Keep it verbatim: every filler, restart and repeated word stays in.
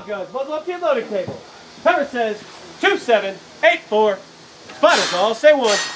guns, muzzle up to your loading table. Pepper says two seven eight four. Final call, say one.